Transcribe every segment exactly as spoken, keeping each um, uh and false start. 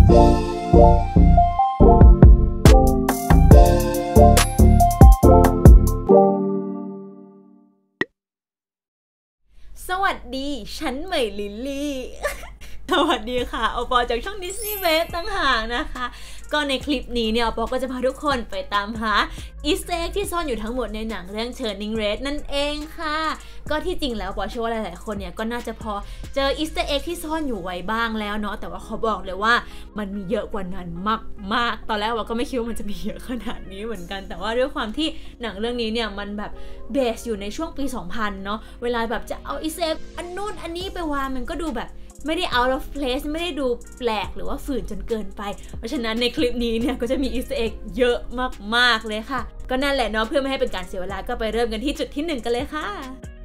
สวัสดีฉันเหมยลิลลี่ สวัสดีค่ะอปอจากช่อง Disney Wave ตั้งหากนะคะก็ในคลิปนี้เนี่ยอปอก็จะพาทุกคนไปตามหาอีสเตอร์เอ็กที่ซ่อนอยู่ทั้งหมดในหนังเรื่อง Turning Red นั่นเองค่ะก็ที่จริงแล้วปอเชื่อว่าหลายๆคนเนี่ยก็น่าจะพอเจออีสเตอร์เอ็กที่ซ่อนอยู่ไว้บ้างแล้วเนาะแต่ว่าเขาบอกเลยว่ามันมีเยอะกว่านั้นมากๆตอนแรกว่าก็ไม่คิดว่ามันจะมีเยอะขนาดนี้เหมือนกันแต่ว่าด้วยความที่หนังเรื่องนี้เนี่ยมันแบบเบสอยู่ในช่วงปี สองพัน เนาะเวลาแบบจะเอาอีสเตอร์เอ็กอันนู้นอันนี้ไปวางมันก็ดูแบบไม่ได้ out of place ไม่ได้ดูแปลกหรือว่าฝืนจนเกินไปเพราะฉะนั้นในคลิปนี้เนี่ยก็จะมีอีสเตอร์เอ็กเยอะมากๆเลยค่ะก็นั่นแหละเนาะเพื่อไม่ให้เป็นการเสียเวลาก็ไปเริ่มกันที่จุดที่หนึ่งกันเลยค่ะ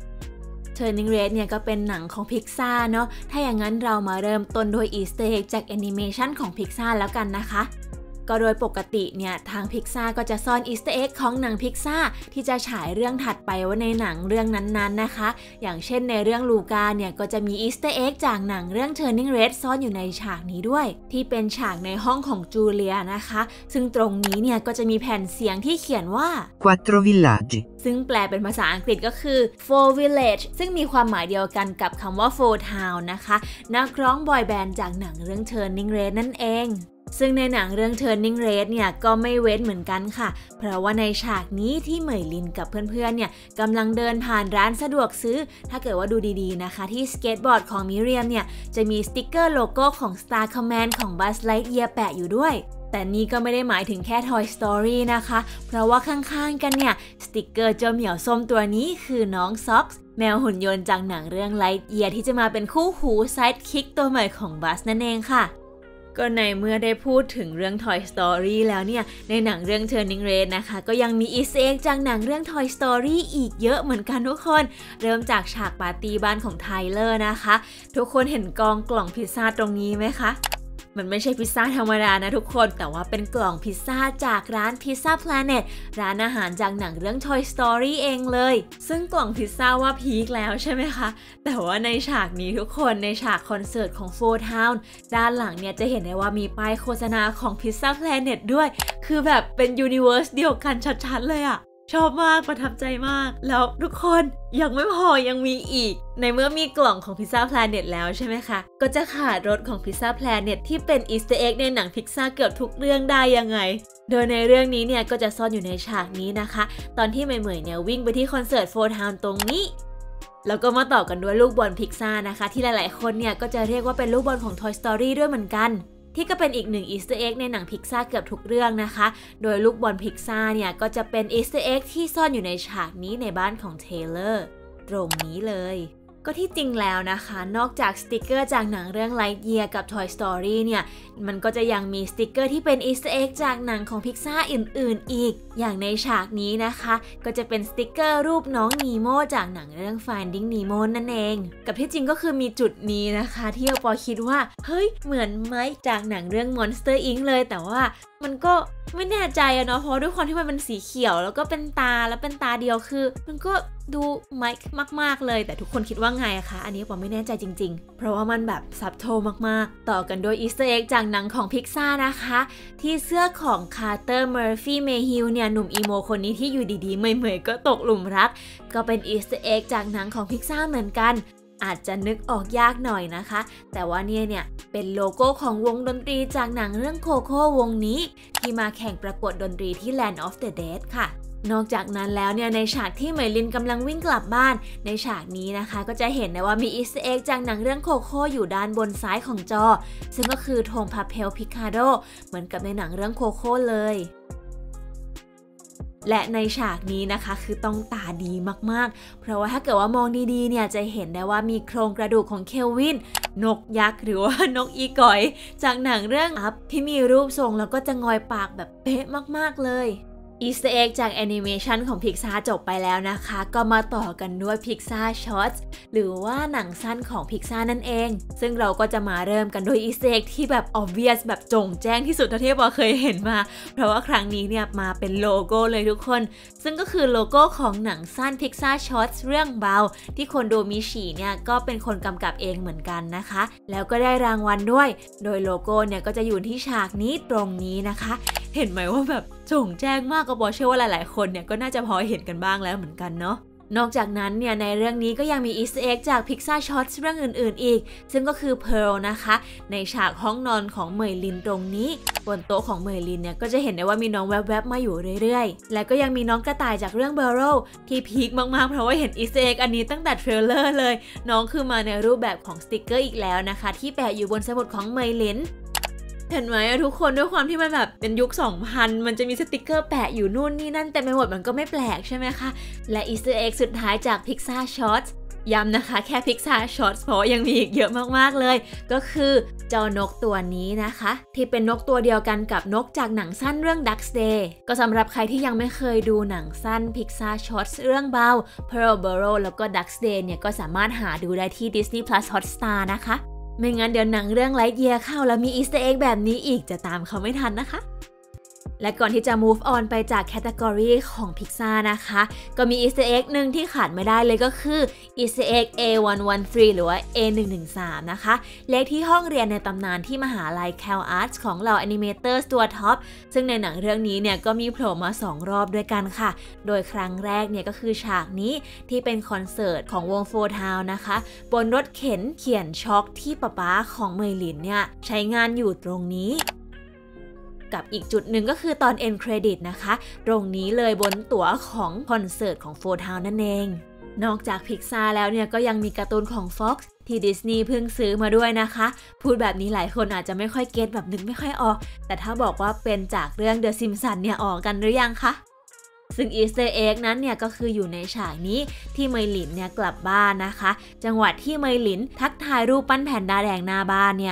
Turning Red เนี่ยก็เป็นหนังของ Pixar เนาะถ้าอย่างนั้นเรามาเริ่มต้นด้วยอีสเตอร์เอ็กจากแอนิเมชันของ Pixar แล้วกันนะคะก็โดยปกติเนี่ยทาง Pixar ก็จะซ่อนอีสเตอร์เอ็กของหนัง Pixar ที่จะฉายเรื่องถัดไปไว้ในหนังเรื่องนั้นๆนะคะอย่างเช่นในเรื่องลูกาเนี่ยก็จะมีอีสเตอร์เอ็กจากหนังเรื่อง Turning Red ซ่อนอยู่ในฉากนี้ด้วยที่เป็นฉากในห้องของจูเลียนะคะซึ่งตรงนี้เนี่ยก็จะมีแผ่นเสียงที่เขียนว่า Quattro Villaggi ซึ่งแปลเป็นภาษาอังกฤษก็คือ Four Village ซึ่งมีความหมายเดียวกันกับคำว่า Four Town นะคะนักร้องบอยแบนด์จากหนังเรื่อง Turning Red นั่นเองซึ่งในหนังเรื่อง Turning Red เนี่ยก็ไม่เว้นเหมือนกันค่ะเพราะว่าในฉากนี้ที่เหมยลินกับเพื่อนๆเนี่ยกำลังเดินผ่านร้านสะดวกซื้อถ้าเกิดว่าดูดีๆนะคะที่สเก็ตบอร์ดของมิเรียมเนี่ยจะมีสติ๊กเกอร์โลโก้ของ Star Command ของ Buzz Lightyear แปะอยู่ด้วยแต่นี่ก็ไม่ได้หมายถึงแค่ Toy Story นะคะเพราะว่าข้างๆกันเนี่ยสติ๊กเกอร์เจ้าเหมียวส้มตัวนี้คือน้องซ็อกส์แมวหุ่นยนต์จากหนังเรื่อง Lightyear ที่จะมาเป็นคู่หูไซด์คิกตัวใหม่ของ Buzz นั่นเองค่ะก็ในเมื่อได้พูดถึงเรื่อง Toy Story แล้วเนี่ยในหนังเรื่อง Turning Red นะคะก็ยังมีอีสเตอร์เอ็กจากหนังเรื่อง Toy Story อีกเยอะเหมือนกันทุกคนเริ่มจากฉากปาร์ตี้บ้านของไทเลอร์นะคะทุกคนเห็นกองกล่องพิซซ่าตรงนี้ไหมคะมันไม่ใช่พิซซ่าธรรมดานะทุกคนแต่ว่าเป็นกล่องพิซซ่าจากร้าน Pizza Planet ร้านอาหารจากหนังเรื่อง Toy Story เองเลยซึ่งกล่องพิซซ่าว่าพีคแล้วใช่ไหมคะแต่ว่าในฉากนี้ทุกคนในฉากคอนเสิร์ตของ Four Town ด้านหลังเนี่ยจะเห็นได้ว่ามีป้ายโฆษณาของ Pizza Planet ด้วยคือแบบเป็นยูนิเวอร์สเดียวกันชัดๆเลยอะชอบมากประทับใจมากแล้วทุกคนยังไม่พอยังมีอีกในเมื่อมีกล่องของ Pizza Planet แล้วใช่ไหมคะก็จะขาดรถของ Pizza Planet ที่เป็นอีสเตอร์เอ็กในหนัง Pixar เกือบทุกเรื่องได้ยังไงโดยในเรื่องนี้เนี่ยก็จะซ่อนอยู่ในฉากนี้นะคะตอนที่เหมยๆเนี่ยวิ่งไปที่คอนเสิร์ต Four Town ตรงนี้แล้วก็มาต่อกันด้วยลูกบอล Pixar นะคะที่หลายๆคนเนี่ยก็จะเรียกว่าเป็นลูกบอลของ Toy Story ด้วยเหมือนกันที่ก็เป็นอีกหนึ่งอีสเตอร์เอ็กในหนังพิกซ่าเกือบทุกเรื่องนะคะโดยลูกบอลพิกซ่าเนี่ยก็จะเป็นอีสเตอร์เอ็กที่ซ่อนอยู่ในฉากนี้ในบ้านของเทเลอร์ตรงนี้เลยก็ที่จริงแล้วนะคะนอกจากสติกเกอร์จากหนังเรื่อง Lightyear กับ Toy Story เนี่ยมันก็จะยังมีสติกเกอร์ที่เป็นอีสเตอร์เอ็กจากหนังของ Pixar อื่นๆอีกอย่างในฉากนี้นะคะก็จะเป็นสติกเกอร์รูปน้องนีโมจากหนังเรื่อง Finding Nemo นั่นเองกับที่จริงก็คือมีจุดนี้นะคะที่อปอคิดว่าเฮ้ยเหมือนไหมจากหนังเรื่อง Monster อิงค์ เลยแต่ว่ามันก็ไม่แน่ใจอะเนาะเพราะด้วยความที่มันเป็นสีเขียวแล้วก็เป็นตาแล้วเป็นตาเดียวคือมันก็ดูไมค์มากๆเลยแต่ทุกคนคิดว่าไงอะคะอันนี้ผมไม่แน่ใจจริงๆเพราะว่ามันแบบซับโทมากๆต่อกันโดยอีสเตอร์เอ็กจากหนังของ Pixar นะคะที่เสื้อของคาร์เตอร์เมอร์ฟี่เมฮิลเนี่ยหนุ่มอีโมคนนี้ที่อยู่ดีๆเมื่อยๆก็ตกหลุมรักก็เป็นอีสเตอร์เอ็กจากหนังของ Pixar เหมือนกันอาจจะนึกออกยากหน่อยนะคะแต่ว่าเนี่ยเนี่ยเป็นโลโก้ของวงดนตรีจากหนังเรื่องโคโค่วงนี้ที่มาแข่งประกวดดนตรีที่ Land of the Dead ค่ะนอกจากนั้นแล้วเนี่ยในฉากที่เหมยลินกำลังวิ่งกลับบ้านในฉากนี้นะคะก็จะเห็นได้ว่ามีอีสเตอร์เอ็กจากหนังเรื่องโคโค่อยู่ด้านบนซ้ายของจอซึ่งก็คือธงพาเพลพิคาโดเหมือนกับในหนังเรื่องโคโค่เลยและในฉากนี้นะคะคือต้องตาดีมากๆเพราะว่าถ้าเกิดว่ามองดีๆเนี่ยจะเห็นได้ว่ามีโครงกระดูกของเคลวินนกยักษ์หรือว่านกอีก๋อยจากหนังเรื่องอัพที่มีรูปทรงแล้วก็จะงอยปากแบบเป๊ะมากๆเลยอีสเตอร์เอ็กจากแอนิเมชันของ Pixar จบไปแล้วนะคะก็มาต่อกันด้วย Pixar Shorts หรือว่าหนังสั้นของ Pixar นั่นเองซึ่งเราก็จะมาเริ่มกันด้วยอีสเตอร์เอ็กที่แบบ obvious แบบจงแจ้งที่สุดเท่าที่ปอเคยเห็นมาเพราะว่าครั้งนี้เนี่ยมาเป็นโลโก้เลยทุกคนซึ่งก็คือโลโก้ของหนังสั้น Pixar Shorts เรื่องเบาที่คนโดมิชิเนี่ยก็เป็นคนกำกับเองเหมือนกันนะคะแล้วก็ได้รางวัลด้วยโดยโลโก้เนี่ยก็จะอยู่ที่ฉากนี้ตรงนี้นะคะเห็นไหมว่าแบบจงแจ้งมากก็บอกเชื่อว่าหลายๆคนเนี่ยก็น่าจะพอเห็นกันบ้างแล้วเหมือนกันเนาะนอกจากนั้นเนี่ยในเรื่องนี้ก็ยังมีอีสเตอร์เอ็กจาก Pixar Shorts เรื่องอื่นๆอีกซึ่งก็คือ Pearl นะคะในฉากห้องนอนของเหมยลินตรงนี้บนโต๊ะของเหมยลินเนี่ยก็จะเห็นได้ว่ามีน้องแวบๆมาอยู่เรื่อยๆและก็ยังมีน้องกระต่ายจากเรื่อง Burrow ที่พีคมากๆเพราะว่าเห็นอีสเตอร์เอ็กอันนี้ตั้งแต่เทรลเลอร์เลยน้องคือมาในรูปแบบของสติกเกอร์อีกแล้วนะคะที่แปะอยู่บนสมุดของเหมยลินเห็นไหมทุกคนด้วยความที่มันแบบเป็นยุค สองพัน มันจะมีสติกเกอร์แปะอยู่นู่นนี่นั่นแต่ไม่หมดมันก็ไม่แปลกใช่ไหมคะและอีสเตอร์เอ็กสุดท้ายจาก Pixar Shorts ย้ำนะคะแค่ Pixar Shorts เพราะยังมีอีกเยอะมากๆเลยก็คือเจ้านกตัวนี้นะคะที่เป็นนกตัวเดียวกันกับนกจากหนังสั้นเรื่อง Duck's Day ก็สำหรับใครที่ยังไม่เคยดูหนังสั้น Pixar Shorts เรื่องเบา Pearl Burrow แล้วก็ Duck's Day เนี่ยก็สามารถหาดูได้ที่ Disney Plus Hotstar นะคะไม่งั้นเดี๋ยวหนังเรื่อง Lightyear เข้าแล้วมีอีสเตอร์เอ็กแบบนี้อีกจะตามเขาไม่ทันนะคะและก่อนที่จะ move on ไปจากแคตตากรีของ Pixar นะคะก็มีอีสเตอร์เอ็กหนึ่งที่ขาดไม่ได้เลยก็คืออีสเตอร์เอ็ก เอ หนึ่งหนึ่งสาม หรือว่า เอ หนึ่งหนึ่งสาม นะคะเลขที่ห้องเรียนในตำนานที่มหาลัย Cal Arts ของเหล่าแอนิเมเตอร์ตัวท็อปซึ่งในหนังเรื่องนี้เนี่ยก็มีโผล่มาสองรอบด้วยกันค่ะโดยครั้งแรกเนี่ยก็คือฉากนี้ที่เป็นคอนเสิร์ตของวงโฟร์ทาวน์นะคะบนรถเข็นเขียนช็อกที่ป๊าป๊าของเหมยลินเนี่ยใช้งานอยู่ตรงนี้กับอีกจุดหนึ่งก็คือตอน end credit นะคะตรงนี้เลยบนตั๋วของคอนเสิร์ตของโฟร์ทาวน์นั่นเองนอกจาก Pixar แล้วเนี่ยก็ยังมีการ์ตูนของ Fox ที่ Disney เพิ่งซื้อมาด้วยนะคะพูดแบบนี้หลายคนอาจจะไม่ค่อยเก็ตแบบนึกไม่ค่อยออกแต่ถ้าบอกว่าเป็นจากเรื่อง The Simpsons เนี่ยออกกันหรือยังคะซึ่งอีสเตอร์เอ็กนั้นเนี่ยก็คืออยู่ในฉากนี้ที่เหมยลินเนี่ยกลับบ้านนะคะจังหวะที่เหมยลินทักทายรูปปั้นแพนด้าแดงหน้าบ้านเนี่ย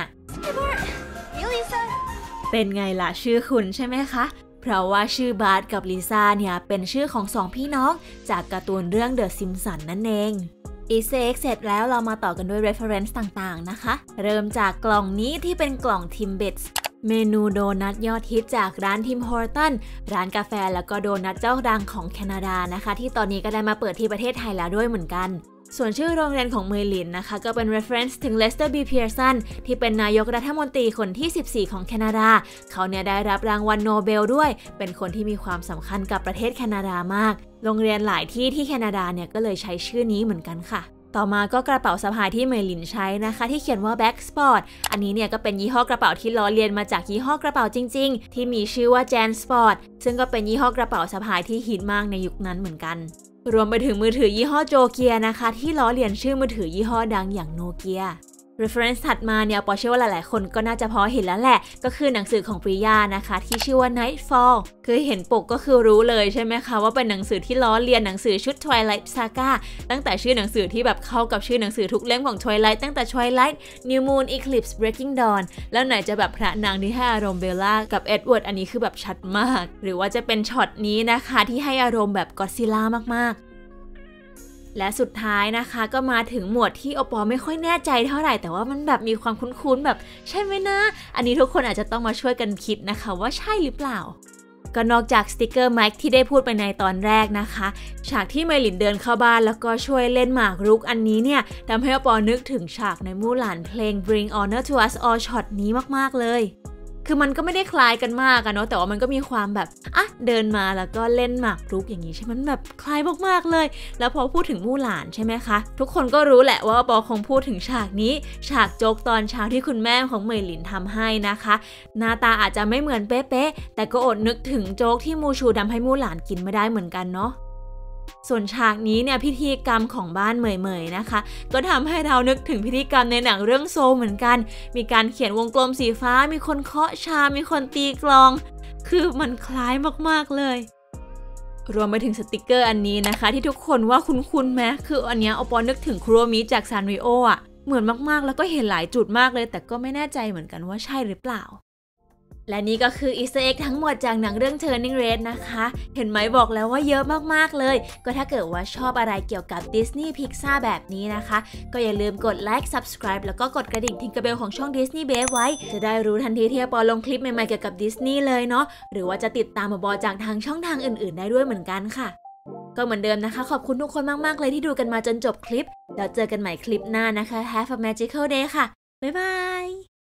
เป็นไงล่ะชื่อคุณใช่ไหมคะเพราะว่าชื่อบาร์ตกับลิซ่าเนี่ยเป็นชื่อของสองพี่น้องจากการ์ตูนเรื่อง The Simpsons นั่นเองอีสเตอร์เอ็กเสร็จแล้วเรามาต่อกันด้วย reference ต่างๆนะคะเริ่มจากกล่องนี้ที่เป็นกล่อง Timbits เมนูโดนัทยอดฮิตจากร้านทิมฮอร์ตันร้านกาแฟแล้วก็โดนัทเจ้าดังของแคนาดานะคะที่ตอนนี้ก็ได้มาเปิดที่ประเทศไทยแล้วด้วยเหมือนกันส่วนชื่อโรงเรียนของเหมยลินนะคะก็เป็น reference ถึง Lester B. Pearson ที่เป็นนายกรัฐมนตรีคนที่สิบสี่ของแคนาดาเขาเนี่ยได้รับรางวัลโนเบลด้วยเป็นคนที่มีความสำคัญกับประเทศแคนาดามากโรงเรียนหลายที่ที่แคนาดาเนี่ยก็เลยใช้ชื่อนี้เหมือนกันค่ะต่อมาก็กระเป๋าสะพายที่เหมยลินใช้นะคะที่เขียนว่า Back Sport อันนี้เนี่ยก็เป็นยี่ห้อกระเป๋าที่ล้อเลียนมาจากยี่ห้อกระเป๋าจริงๆที่มีชื่อว่า Jan Sport ซึ่งก็เป็นยี่ห้อกระเป๋าสะพายที่ฮิตมากในยุคนั้นเหมือนกันรวมไปถึงมือถือยี่ห้อโจเกียนะคะที่ล้อเลียนชื่อมือถือยี่ห้อดังอย่างโนเกีย reference ถัดมาเนี่ยปอเชื่อว่าหลายๆคนก็น่าจะพอเห็นแล้วแหละก็คือหนังสือของปริยานะคะที่ชื่อว่า Nightfall คือเห็นปกก็คือรู้เลยใช่ไหมคะว่าเป็นหนังสือที่ล้อเลียนหนังสือชุด Twilight Saga ตั้งแต่ชื่อหนังสือที่แบบเข้ากับชื่อหนังสือทุกเล่มของ Twilight ตั้งแต่ Twilight New Moon Eclipse Breaking Dawn แล้วไหนจะแบบพระนางที่ให้อารมณ์เบลล่ากับเอ็ดเวิร์ดอันนี้คือแบบชัดมากหรือว่าจะเป็นช็อตนี้นะคะที่ให้อารมณ์แบบก็อดซิลล่ามากๆและสุดท้ายนะคะก็มาถึงหมวดที่โอปอไม่ค่อยแน่ใจเท่าไหร่แต่ว่ามันแบบมีความคุ้นๆแบบใช่ไหมนะอันนี้ทุกคนอาจจะต้องมาช่วยกันคิดนะคะว่าใช่หรือเปล่าก็นอกจากสติกเกอร์ไมค์ที่ได้พูดไปในตอนแรกนะคะฉากที่เหมยลินเดินเข้าบ้านแล้วก็ช่วยเล่นหมากรุกอันนี้เนี่ยทำให้โอปอนึกถึงฉากในมู่หลานเพลง Bring Honor to Us All ช็อตนี้มากๆเลยคือมันก็ไม่ได้คล้ายกันมากอะเนาะแต่ว่ามันก็มีความแบบอ่ะเดินมาแล้วก็เล่นหมากรุกอย่างนี้ใช่ไหมมันแบบคล้ายมากๆเลยแล้วพอพูดถึงมู่หลานใช่ไหมคะทุกคนก็รู้แหละว่าปอคงพูดถึงฉากนี้ฉากโจ๊กตอนเช้าที่คุณแม่ของเหมยลินทำให้นะคะหน้าตาอาจจะไม่เหมือนเป๊ะๆแต่ก็อดนึกถึงโจ๊กที่มูชูทำให้มู่หลานกินไม่ได้เหมือนกันเนาะส่วนฉากนี้เนี่ยพิธีกรรมของบ้านเหมยๆนะคะก็ทำให้เรานึกถึงพิธีกรรมในหนังเรื่องโซลเหมือนกันมีการเขียนวงกลมสีฟ้ามีคนเคาะชามมีคนตีกลองคือมันคล้ายมากๆเลยรวมไปถึงสติกเกอร์อันนี้นะคะที่ทุกคนว่าคุ้นๆไหมคืออันนี้เอาปอนึกถึงคุโรมิจากซานริโออ่ะเหมือนมากๆแล้วก็เห็นหลายจุดมากเลยแต่ก็ไม่แน่ใจเหมือนกันว่าใช่หรือเปล่าและนี่ก็คืออีสเตอร์เอ็กทั้งหมดจากหนังเรื่อง Turning Red นะคะเห็นไหมบอกแล้วว่าเยอะมากๆเลยก็ถ้าเกิดว่าชอบอะไรเกี่ยวกับ Disney Pixar แบบนี้นะคะก็อย่าลืมกดไลค์ Subscribe แล้วก็กดกระดิ่งทิงเกอร์เบลของช่อง Disney Babe ไว้จะได้รู้ทันทีที่ปอลงคลิปใหม่ๆเกี่ยวกับ Disney เลยเนาะหรือว่าจะติดตามบอจากทางช่องทางอื่นๆได้ด้วยเหมือนกันค่ะก็เหมือนเดิมนะคะขอบคุณทุกคนมากๆเลยที่ดูกันมาจนจบคลิปแล้วเจอกันใหม่คลิปหน้านะคะ Have a magical day ค่ะบ๊ายบาย